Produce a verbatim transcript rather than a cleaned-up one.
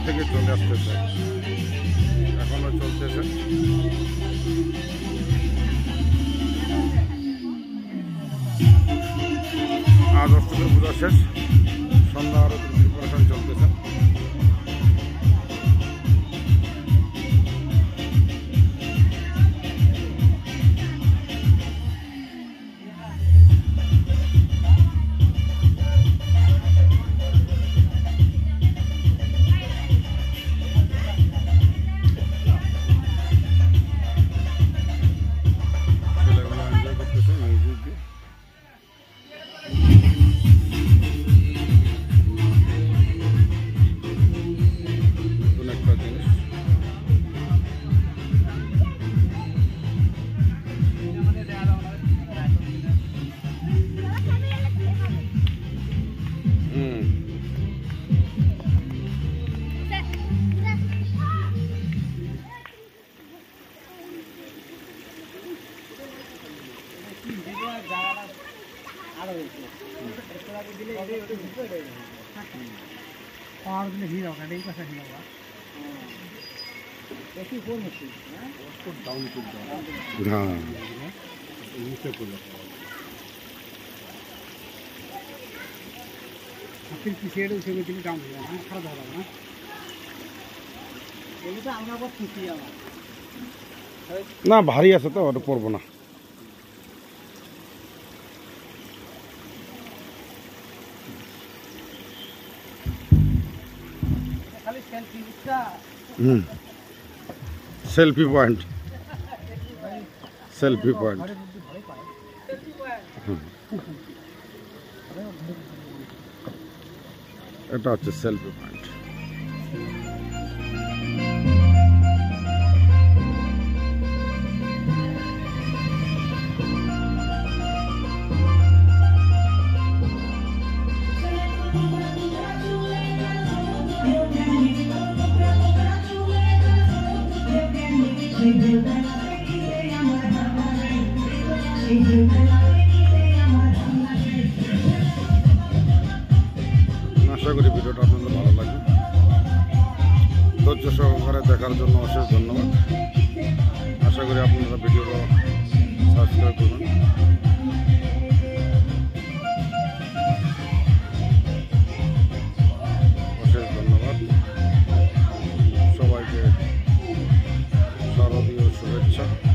থেকে চলে আসতেছে, এখনো চলতেছে। আজ অষ্টমীর পূজা শেষ, সন্ধ্যা আরতির প্রিপারেশন চলতেছে। और भी नहीं होगा नहीं कैसा नहीं होगा ऐसी कौन होती है उसको डाउन टू डाउन हाँ नीचे को फिर पीछे उसे में दिन डाउन हो ना खराब हो रहा है ये तो আমরা बहुत खुशी है না ভারী আছে তো ওটা পড়বো না। হুম সেলফি পয়েন্ট, সেলফি পয়েন্ট। এটা হচ্ছে সেলফি পয়েন্ট। আশা করি ভিডিওটা আপনাদের ভালো লাগবে। ধৈর্য সহকারে দেখার জন্য অশেষ ধন্যবাদ। আশা করি আপনারা ভিডিওটা সাবস্ক্রাইব করবেন। অশেষ ধন্যবাদ সবাইকে, শারদীয় শুভেচ্ছা।